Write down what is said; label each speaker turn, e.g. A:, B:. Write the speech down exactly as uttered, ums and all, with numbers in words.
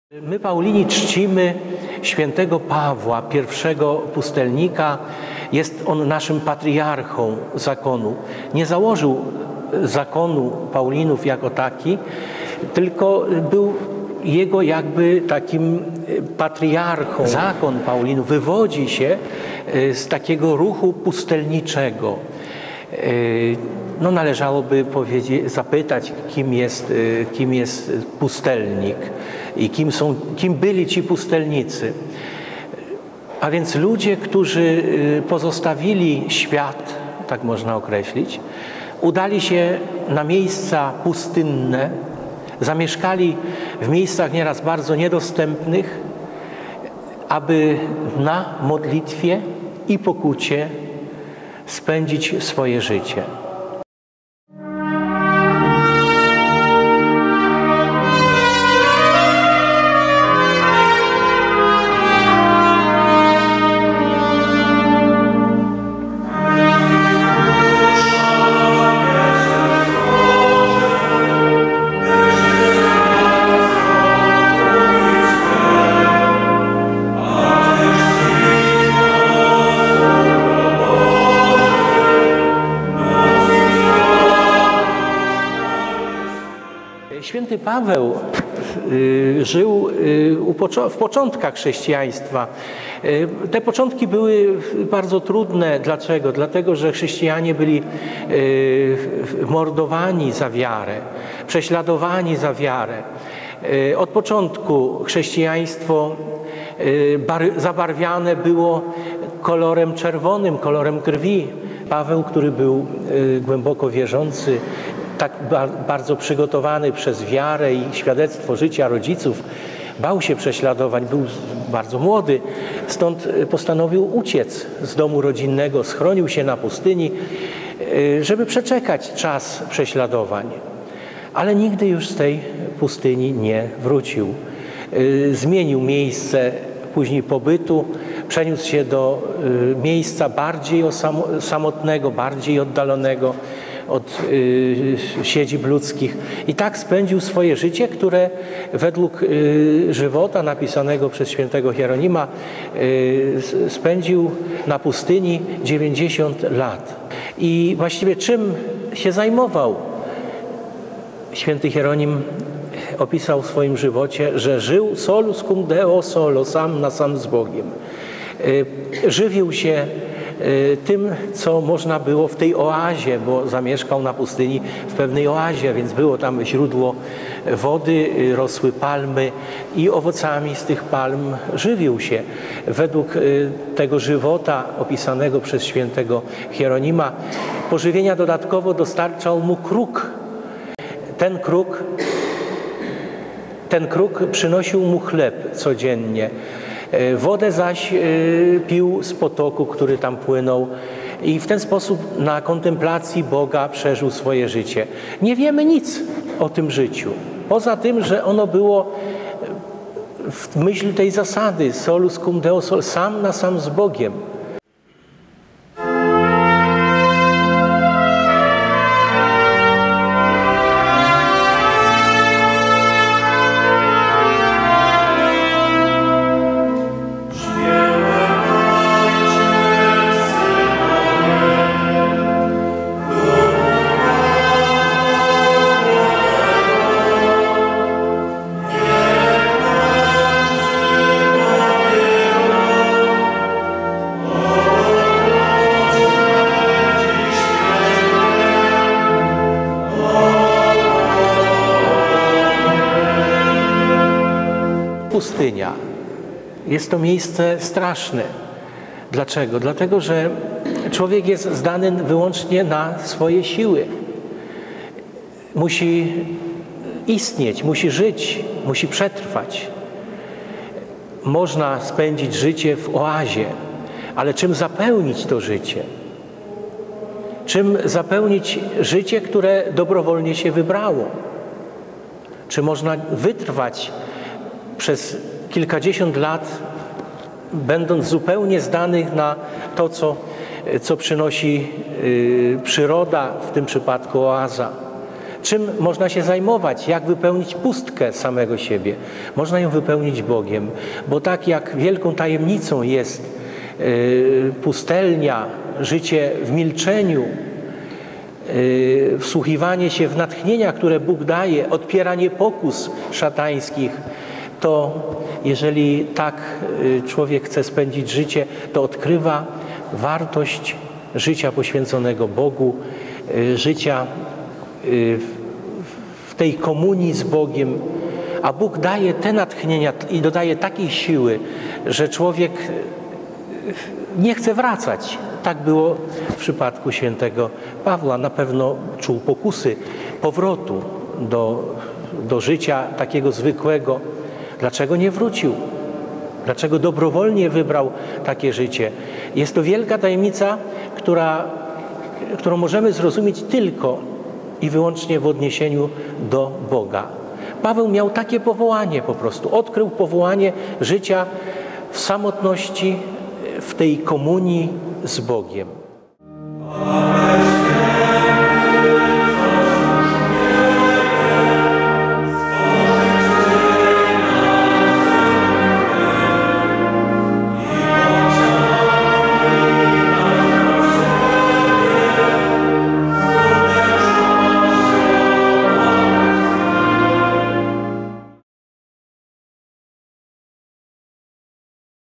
A: My, Paulini, czcimy świętego Pawła, pierwszego pustelnika. Jest on naszym patriarchą zakonu. Nie założył zakonu Paulinów jako taki, tylko był jego jakby takim patriarchą. Zakon Paulinów wywodzi się z takiego ruchu pustelniczego. No, należałoby powiedzieć, zapytać, kim jest, kim jest pustelnik i kim, są, kim byli ci pustelnicy. A więc ludzie, którzy pozostawili świat, tak można określić, udali się na miejsca pustynne, zamieszkali w miejscach nieraz bardzo niedostępnych, aby na modlitwie i pokucie spędzić swoje życie. Święty Paweł y, żył y, u poczo- w początkach chrześcijaństwa. Y, te początki były bardzo trudne. Dlaczego? Dlatego, że chrześcijanie byli y, mordowani za wiarę, prześladowani za wiarę. Y, od początku chrześcijaństwo y, bar- zabarwiane było kolorem czerwonym, kolorem krwi. Paweł, który był y, głęboko wierzący, tak bardzo przygotowany przez wiarę i świadectwo życia rodziców, bał się prześladowań, był bardzo młody, stąd postanowił uciec z domu rodzinnego, schronił się na pustyni, żeby przeczekać czas prześladowań. Ale nigdy już z tej pustyni nie wrócił. Zmienił miejsce później pobytu, przeniósł się do miejsca bardziej samotnego, bardziej oddalonego od y, siedzib ludzkich. I tak spędził swoje życie, które według y, żywota napisanego przez świętego Hieronima y, spędził na pustyni dziewięćdziesiąt lat. I właściwie czym się zajmował? Święty Hieronim opisał w swoim żywocie, że żył solus cum Deo solo, sam na sam z Bogiem. Y, żywił się tym, co można było w tej oazie, bo zamieszkał na pustyni w pewnej oazie, więc było tam źródło wody, rosły palmy i owocami z tych palm żywił się. Według tego żywota opisanego przez świętego Hieronima pożywienia dodatkowo dostarczał mu kruk. Ten kruk, ten kruk przynosił mu chleb codziennie. Wodę zaś pił z potoku, który tam płynął, i w ten sposób na kontemplacji Boga przeżył swoje życie. Nie wiemy nic o tym życiu, poza tym, że ono było w myśl tej zasady solus cum Deo solo, sam na sam z Bogiem. Pustynia. Jest to miejsce straszne. Dlaczego? Dlatego, że człowiek jest zdany wyłącznie na swoje siły. Musi istnieć, musi żyć, musi przetrwać. Można spędzić życie w oazie, ale czym zapełnić to życie? Czym zapełnić życie, które dobrowolnie się wybrało? Czy można wytrwać przez kilkadziesiąt lat, będąc zupełnie zdanych na to, co, co przynosi y, przyroda, w tym przypadku oaza? czym można się zajmować, jak wypełnić pustkę samego siebie. Można ją wypełnić Bogiem, bo tak jak wielką tajemnicą jest yy, pustelnia, życie w milczeniu, yy, wsłuchiwanie się w natchnienia, które Bóg daje, odpieranie pokus szatańskich, to jeżeli tak człowiek chce spędzić życie, to odkrywa wartość życia poświęconego Bogu, życia w tej komunii z Bogiem, a Bóg daje te natchnienia i dodaje takiej siły, że człowiek nie chce wracać. Tak było w przypadku świętego Pawła. Na pewno czuł pokusy powrotu do, do życia takiego zwykłego. Dlaczego nie wrócił? Dlaczego dobrowolnie wybrał takie życie? Jest to wielka tajemnica, która, którą możemy zrozumieć tylko i wyłącznie w odniesieniu do Boga. Paweł miał takie powołanie po prostu. Odkrył powołanie życia w samotności, w tej komunii z Bogiem.